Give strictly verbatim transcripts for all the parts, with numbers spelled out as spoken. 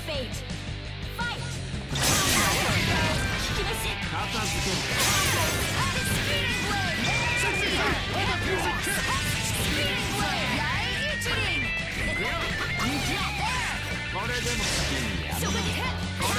fate. Fight! Speeding blade! Speeding blade! Yai-Ichirin! So good hit!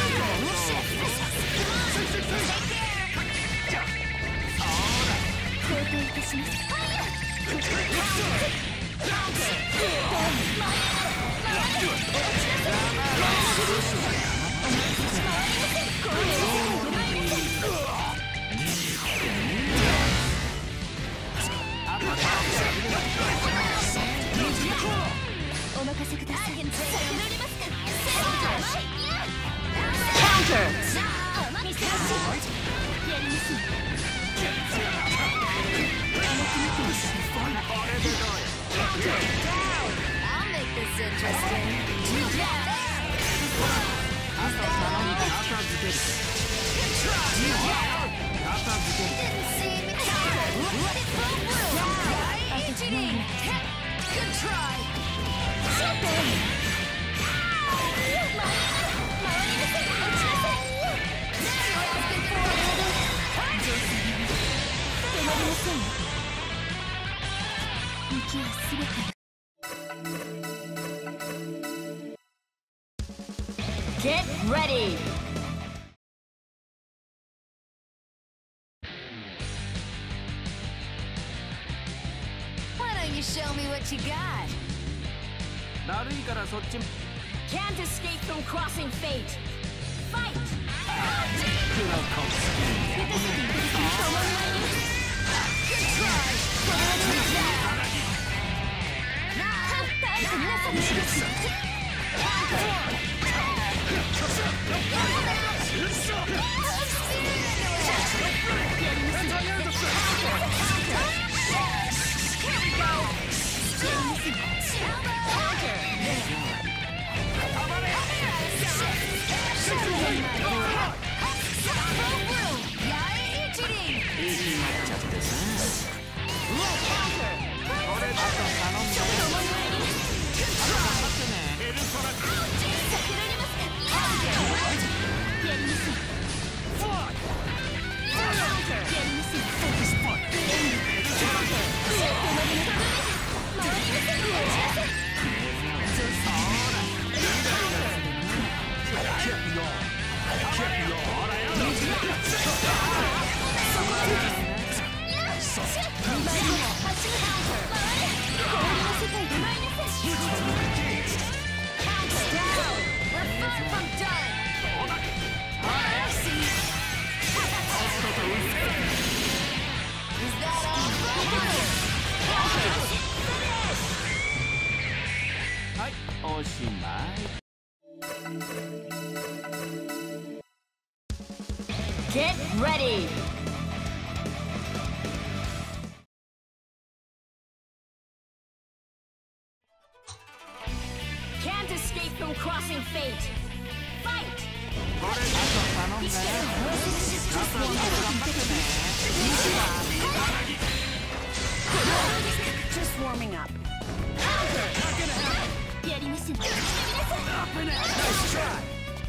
Counter! I'll make this interesting. Good try! Didn't see me counter! Let it go through! Good try! Get ready! Why don't you show me what you got? Can't escape from crossing fate. Fight! Good try! Get ready! Can't escape from crossing fate. Fight! Just warming up. Nice try!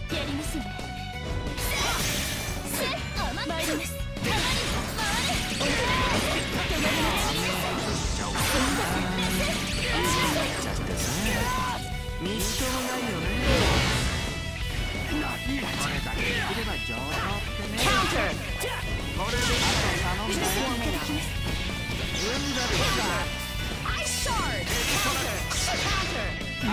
Counter! Ice shard! Counter!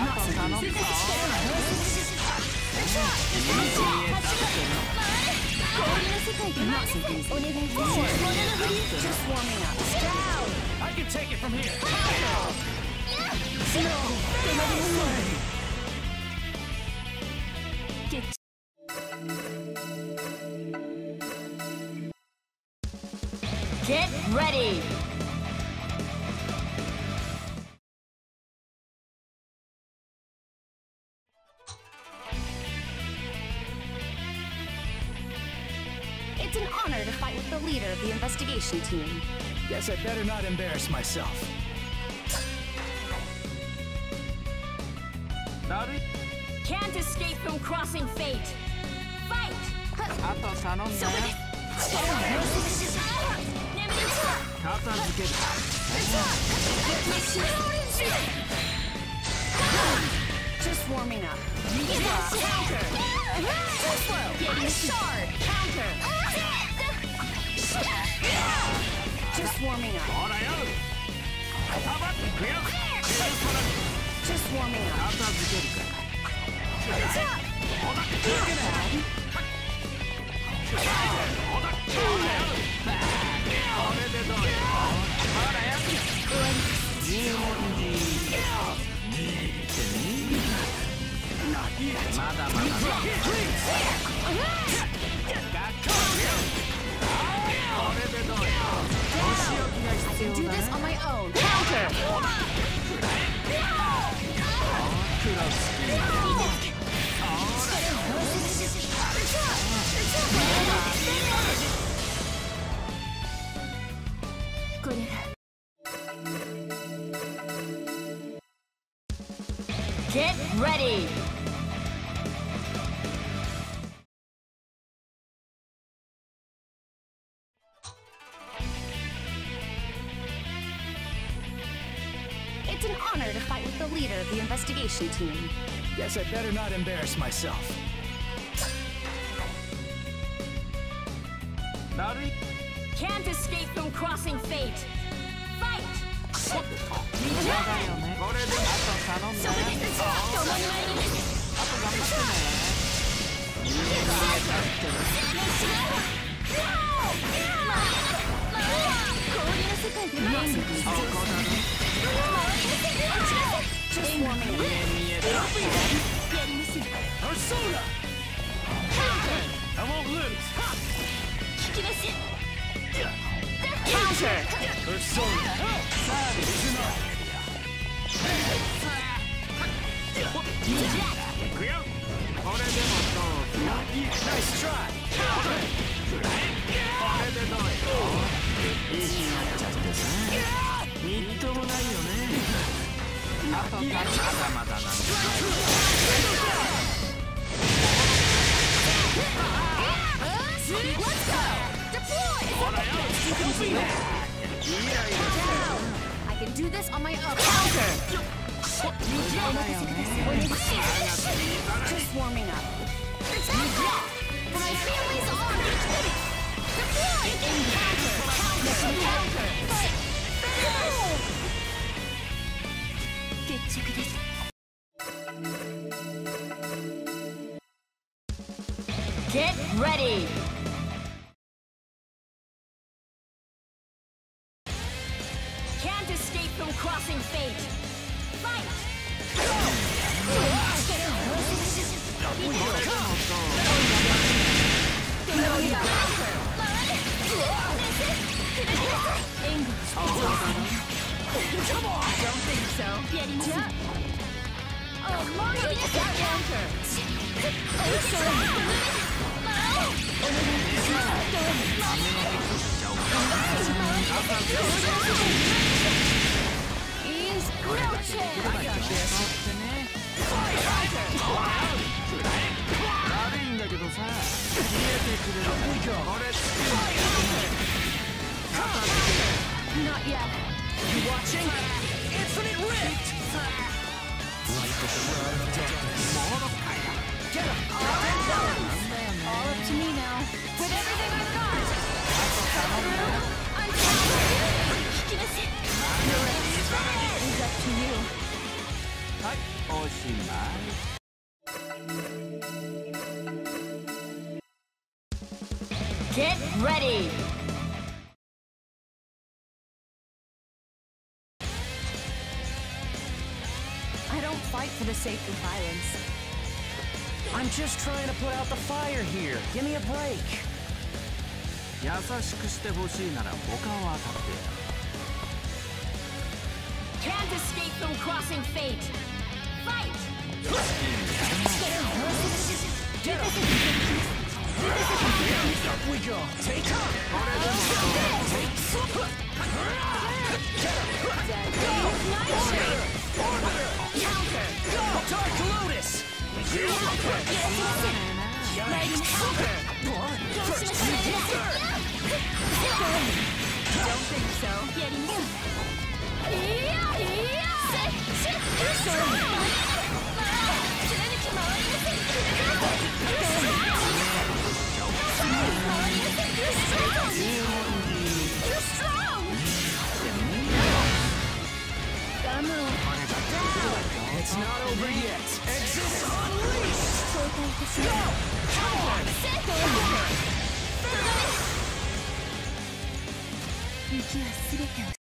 Just warming up. Down! I can take it from here. Get ready! It's an honor to fight with the leader of the investigation team. Guess I better not embarrass myself. Can't escape from crossing fate. Fight! あと頼んだよ。片付ける。 Just warming up. Counter! Too slow. Getting shard! Counter! Just warming up. ほらよ。たばってくよ。 Just warming up. 片付けるから。 I can do this on my own. Counter! Get ready! It's an honor to fight with the leader of the investigation team. Guess I better not embarrass myself. Can't escape from crossing fate. Fight! これであと頼んだよ。あと頑張ってね。いい Persona! I won't lose. Counter! Persona. Listen up. いくよ。これでもどう？ Nice try. これでどうよ。いいになっちゃってさ。みっともないよね。あとまだまだなんだ。 Let's go! Deploy! I can do this on my own. Counter! Just warming up. For my family's honor! Deploy! Counter! Counter! Get ready! Can't escape from crossing fate. Fight! Come on! Don't think so. Getting up. Oh, Mario, counter. He's crouching. I got this. 悪いんだけどさ、消えてくれる。これ Not yet. You watching? Infinite Rift! Get him! All up to me now. With everything I've got. I'm It's up to you. はい、おしまい。 Get ready! I don't fight for the sake of violence. I'm just trying to put out the fire here. Give me a break. 優しくしてほしいなら他を当たってやる。 Can't escape from crossing fate. Fight! Get him! Up we go. Take him! Take super! Get him! Go! Counter! Go! Dark Lotus! 参りましょう。どうしましょう。Don't think so. やります。いやいや。セッシュ。そう。貫き回りません。回りません。You're strong. Come on. It's not over yet. Exist unleashed. 交代いたします。 Come on. セット。息はすべてを